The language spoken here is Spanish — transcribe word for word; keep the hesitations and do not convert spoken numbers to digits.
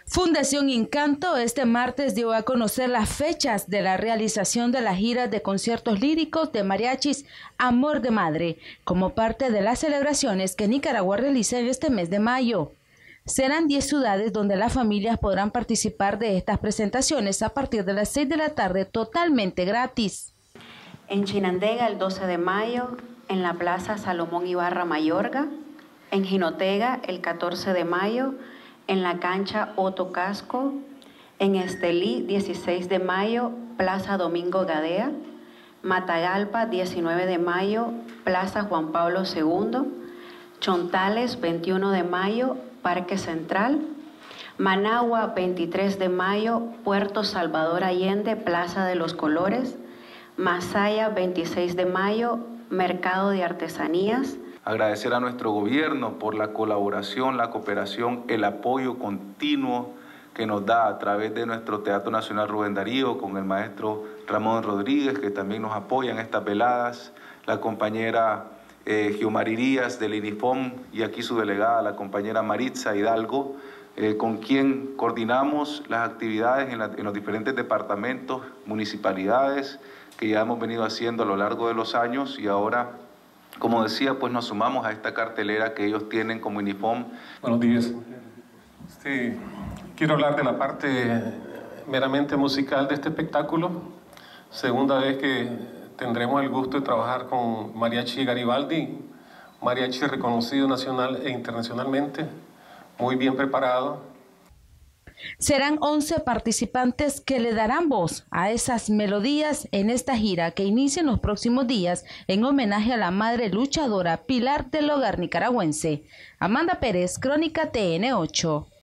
Fundación Encanto este martes dio a conocer las fechas de la realización de la gira de conciertos líricos de mariachis Amor de Madre, como parte de las celebraciones que Nicaragua realiza en este mes de mayo. Serán diez ciudades donde las familias podrán participar de estas presentaciones a partir de las seis de la tarde totalmente gratis. En Chinandega el doce de mayo, en la Plaza Salomón Ibarra Mayorga, en Jinotega el catorce de mayo, en la cancha Otto Casco, en Estelí dieciséis de mayo, Plaza Domingo Gadea, Matagalpa diecinueve de mayo, Plaza Juan Pablo segundo, Chontales veintiuno de mayo, Parque Central, Managua veintitrés de mayo, Puerto Salvador Allende, Plaza de los Colores, Masaya veintiséis de mayo, Mercado de Artesanías. Agradecer a nuestro gobierno por la colaboración, la cooperación, el apoyo continuo que nos da a través de nuestro Teatro Nacional Rubén Darío, con el maestro Ramón Rodríguez, que también nos apoya en estas veladas, la compañera eh, Giomari Díaz del INIFOM y aquí su delegada, la compañera Maritza Hidalgo, eh, con quien coordinamos las actividades en, la, en los diferentes departamentos, municipalidades, que ya hemos venido haciendo a lo largo de los años y ahora, como decía, pues nos sumamos a esta cartelera que ellos tienen como INIFOM. Buenos días. Sí, quiero hablar de la parte meramente musical de este espectáculo. Segunda vez que tendremos el gusto de trabajar con Mariachi Garibaldi, mariachi reconocido nacional e internacionalmente, muy bien preparado. Serán once participantes que le darán voz a esas melodías en esta gira que inicia en los próximos días en homenaje a la madre luchadora pilar del hogar nicaragüense. Amanda Pérez, Crónica T N ocho.